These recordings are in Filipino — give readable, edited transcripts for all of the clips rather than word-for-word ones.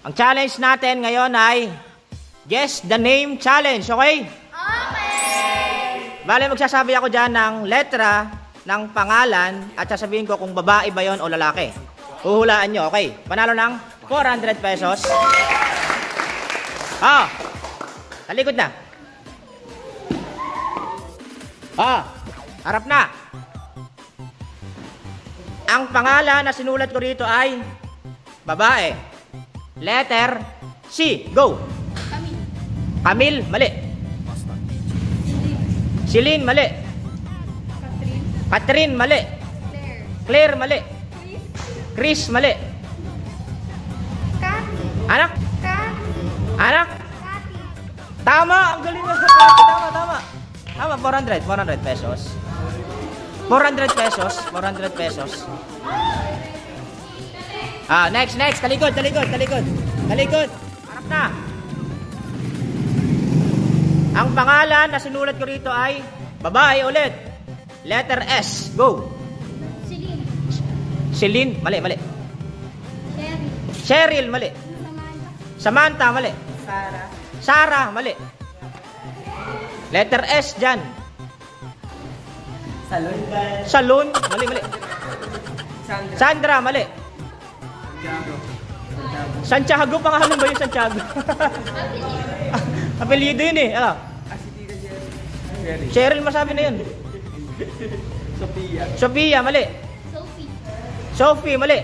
Ang challenge natin ngayon ay Guess the Name Challenge, okay? Okay! Bale, magsasabi ako dyan ng letra ng pangalan at sasabihin ko kung babae ba yon o lalaki. Uhulaan nyo, okay? Panalo ng 400 pesos. Talikod na. Harap na. Ang pangalan na sinulat ko rito ay babae. Letter C. Go. Camille, mali. Celine, mali. Catherine, mali. Claire, mali. Chris, mali. Anak? Anak? Tama, ang galing mo sa Cathy. Tama, 400 pesos. 400 pesos. Next. Talikod. Harap na. Ang pangalan na sinulat ko rito ay babae ulit. Letter S. Go. Celine, mali. Cheryl, mali. Samantha, mali. Sarah, mali. Letter S dyan. Salon, mali. Sandra, mali. Santiago, pangalan ba yung Santiago? Apelyido yun eh. Cheryl, masabi na yun. Sophia, mali. Sophie, mali.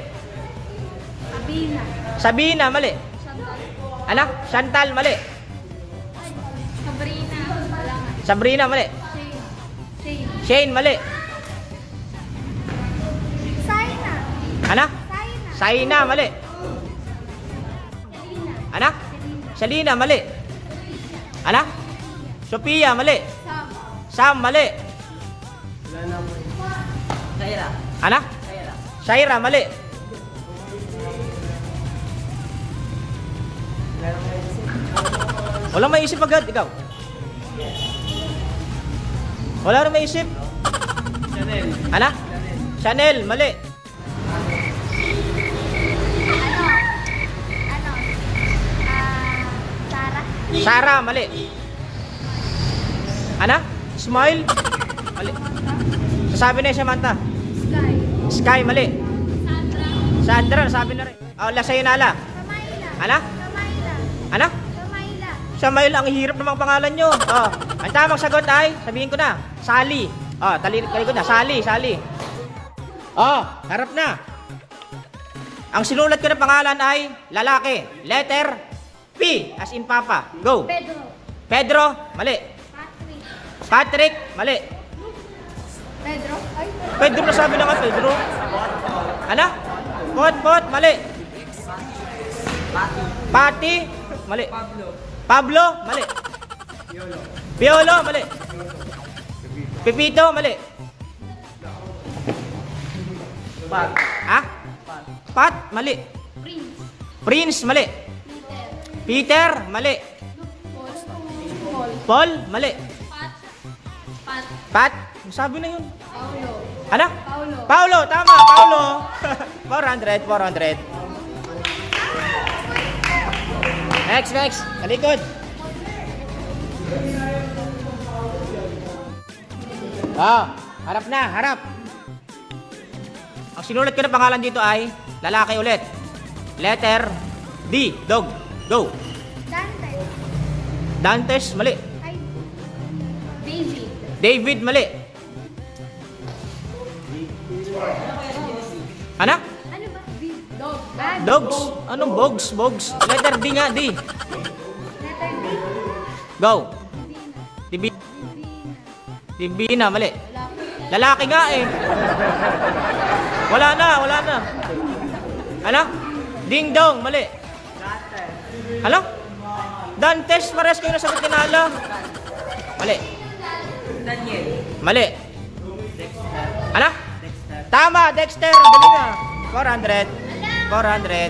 Sabina, mali. Anak, Chantal, mali. Sabrina, mali. Shane, mali. Anak? Saina, mali. Anak? Selina, mali. Anak? Sophia, mali. Sam, mali. Anak? Shaira, mali. Walang maisip agad, ikaw. Wala rin maisip. Anak? Chanel, mali. Sarah, mali. Anak? Smile? Mali. Sasabi na yung Samantha. Sky, mali. Sandra, sabi na rin. Lasayinala. Anak? Anak? Samail, ang hirap namang pangalan nyo. Ang tamang sagot ay, sabihin ko na, Sally. Talikod na, Sally. Harap na. Ang sinulat ko na pangalan ay lalaki. Letter P, as in Papa. Go. Pedro, mali. Patrick, mali. Pedro na sabi na nga, Pedro. Ano? Pot, mali. Pati, mali. Pablo, mali. Piolo, mali. Pepito, mali. Pat, mali. Prince, mali. Peter, mali. Paul, mali. Pat, sabi na yun. Ano? Paulo, tama, Paulo. 400. Next. Talikod. Harap na. Ang sinulat ko na pangalan dito ay lalaki ulit. Letter D. Dog. Go. Dantes, mali. David, mali. Anak? Dogs. Anong bogs? Letter D nga, D. Go. Divina, mali. Lalaki nga eh. Wala na. Ano? Ding dong, mali. Ano? Dantes, pares kayo nasagot ni Nala. Mali. Daniel. Mali. Ano? Tama, Dexter. Galing na. 400.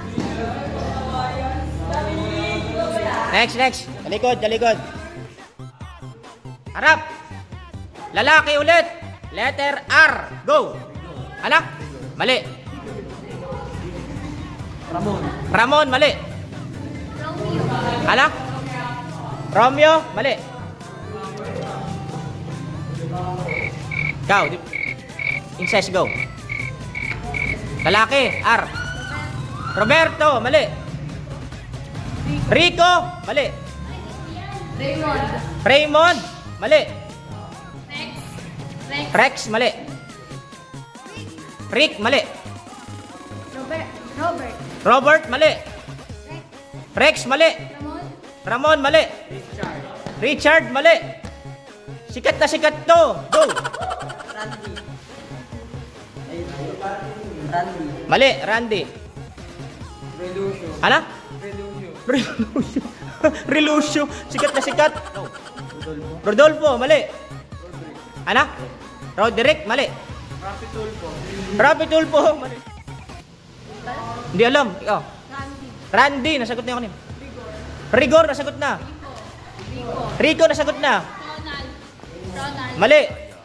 Next. Talikod. Harap. Lalaki ulit. Letter R. Go. Anak? Mali. Ramon, mali. Ano? Romeo, mali. Ikaw, incest, go. Lalaki, R. Roberto, mali. Rico, mali. Raymond. Raymond, mali. Rex. Rex, mali. Rick, mali. Robert. Robert, mali. Rex, mali. Ramon, mali. Richard, mali. Sikat na sikat to. Go. Randy. Mali, Randy. Relucio. Ano? Relucio. Relucio. Relucio. Sikat na sikat. Rodolfo, mali. Ano? Roderick, mali. Rapi Tulfo. Rapi Tulfo, mali. Hindi alam. Ikaw. Randy, nasagot na ako kanina. Rigor, nasagot na. Rico, nasagot na. Ronald. Mali.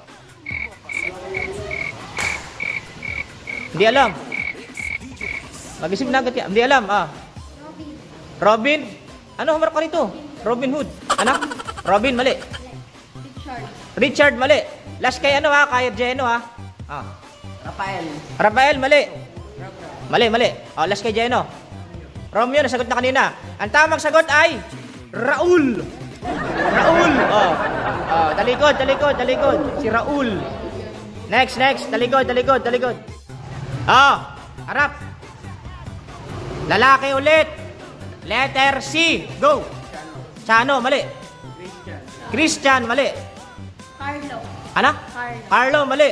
Hindi alam. Mag-isip na agad yan. Hindi alam. Robin. Ano humarap ka rito? Robin Hood. Ano? Robin, mali. Richard, mali. Last kay ano ha? Kay Jeno ha? Rafael. Rafael, mali. Mali, mali. Last kay Jeno. Romeo, nasagot na kanina. Ang tamang sagot ay Raul. Raul. Talikod, talikod, talikod. Si Raul. Next, next. Talikod, talikod, talikod. Harap. Lalaki ulit. Letter C. Go. Chano, mali. Christian, mali. Carlo. Ano? Carlo, mali.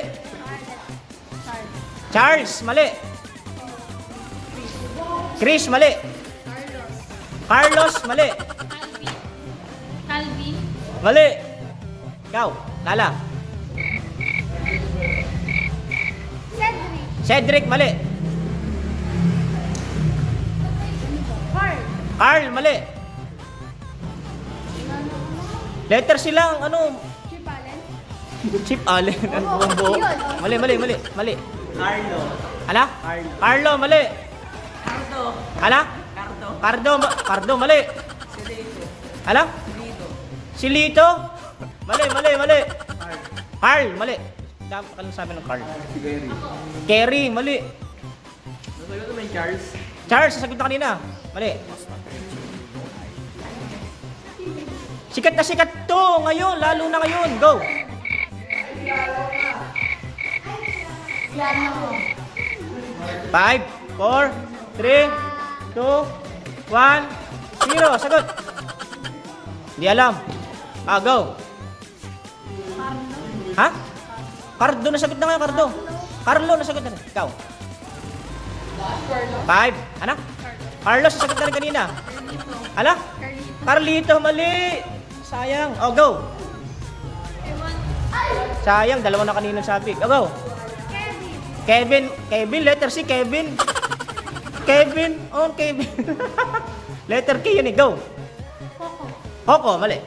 Charles, mali. Chris, mali. Carlos, mali. Calvin. Mali. Ikaw, Lala. Cedric, mali. Carl, mali. Letter silang, ano? Chip Allen. Ang buong buo. Mali, mali, mali. Mali. Carlo. Ano? Carlo. Carlo, mali. Cardo. Ano? Cardo. Cardo, Cardo, mali. Silito. Ano? Silito. Silito? Mali, mali, mali. Carl, mali. Anong sabi ng Carl? Gary. Kerry, mali. Nasagot naman yung Charles. Charles, sasagot na kanina. Mali. Sikat na sikat to ngayon, lalo na ngayon. Go! Five, 4, 3, 2, 1, 0. Sagot. Hindi alam. Go. Ha? Cardo, nasagot na nga, Cardo. Carlo, nasagot na rin. Ikaw. 5. Ano? Carlos, nasagot na rin kanina. Ano? Carlito, mali. Sayang. Go. Sayang, dalawa na kanina sabi. Go. Kevin. Kevin, letter C, Kevin. Kevin. Kevin. Letter K yun eh. Go. Coco, mali.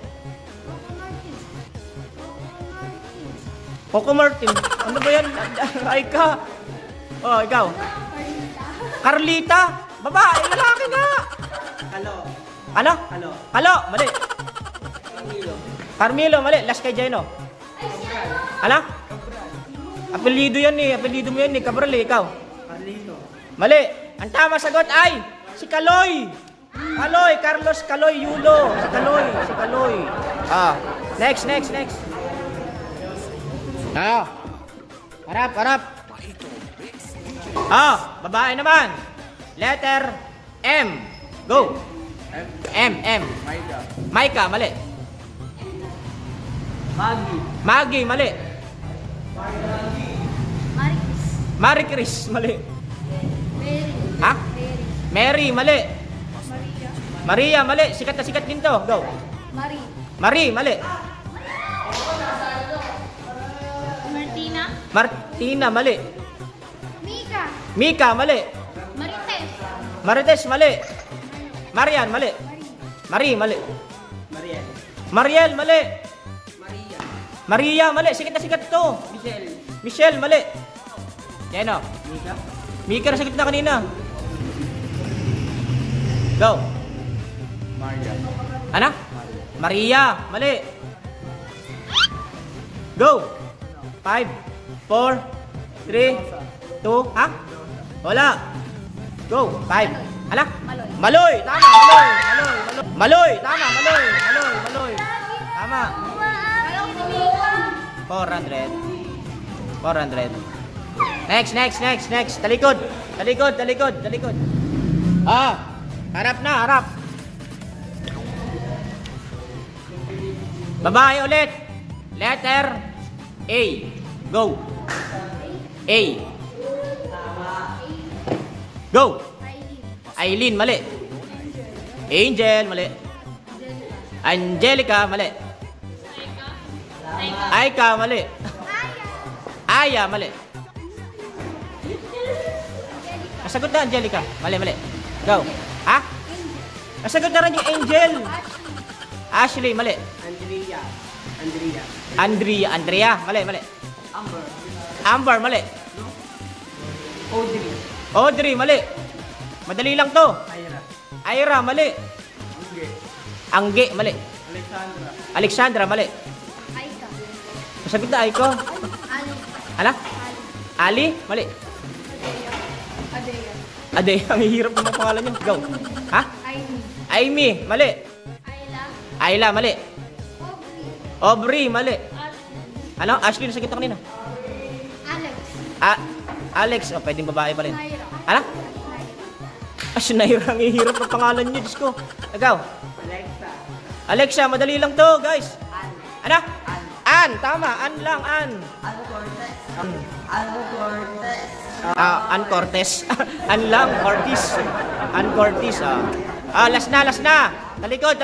Coco Martin. Ano ba yan? Ay ka. Ikaw. Carlita. Babae, lalaki nga. Kalo. Ano? Kalo. Halo, mali. Camilo. Carmelo, mali. Last kay Jeno. Ano? Apelido yan eh. Apelido mo yan eh. Cabral eh. Ikaw. Carlito. Mali. Ang tama sagot ay si Kaloy. Kaloy. Carlos Kaloy Yulo. Si Kaloy. Si Kaloy. Next, next, next. Harap, harap. Babae naman. Letter M. Go. M. Maida. Maika, mali. Maggie. Maggie, mali. Marie Chris, mali. Ha? Mary, mali. Maria, mali. Sikat na sikat din to. Go. Marie, mali. Martina, mali. Mika, mali. Marites, mali. Marian, mali. Marie, mali. Mariel. Mariel, mali. Maria. Maria, mali. Sikat na sikat to. Michelle. Michelle, mali. Yan o. Mika. Mika na sagot na kanina. Go. Maria. Ano? Maria. Mali. Go. 5, 4, 3, 2, ha? Wala. Go. 5. Ano? Maloy. Maloy. Tama. Maloy. Maloy. Maloy. Maloy. Tama. Maloy. Maloy. Maloy. Tama. 400. 400. Next. Talikod. Harap na, harap. Babae ulit. Letter A. Go. A. Go. Aileen, mali. Angel, mali. Angelica, mali. Aika, mali. Aya, mali. Nasagot na, Angelica. Mali. Go. Ha? Nasagot na rin yung Angel. Ashley, mali. Andrea, mali. Amber, mali. Audrey, mali. Madali lang to. Ira, mali. Angge, mali. Alexandra, mali. Aika. Nasagot na, Aiko. Ali. Ala? Ali, mali. Adea. Ade, ang hirap ng mga pangalan niyo. Go. Ha? Amy, mali. Ayla, mali. Aubrey, mali. Ano? Ashley, nasagot na kanina. Alex. Alex, oh, pwedeng babae pa rin. Naira. Ano? Naira, ang hirap ng pangalan niyo, Diyos ko. Ikaw? Alexa, madali lang to, guys. Ano? Ann, tama. Ann lang, Ann. Ann Cortez. Ann lang, Ortiz. Ann Cortez, last na. Talikod.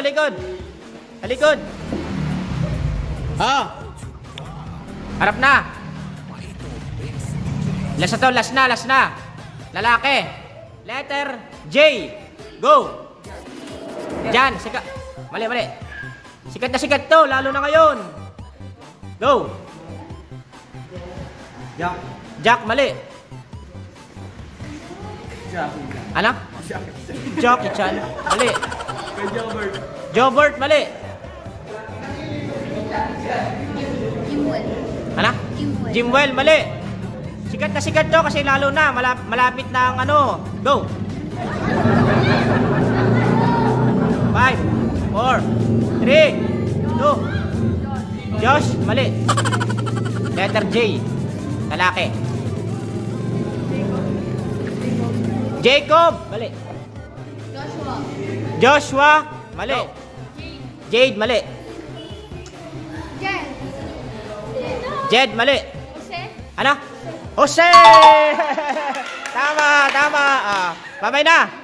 Harap na. Last na. Lalaki. Letter J. Go. Jan, sikat. Mali. Sikat na sikat to, lalo na ngayon. Go. Jack, mali. Ano? Jackie Chan, mali. Jobert, mali. Jimwell. Ano? Jimwell, mali. Sikat na sikat to kasi lalo na malapit na ang ano. Go. 5, 4, 3, 2. Josh, mali. Letter J. Lalaki. Jacob, mali. Joshua, mali. Jade, mali. Jed, mali. Ano? Jose! Tama. Babay na.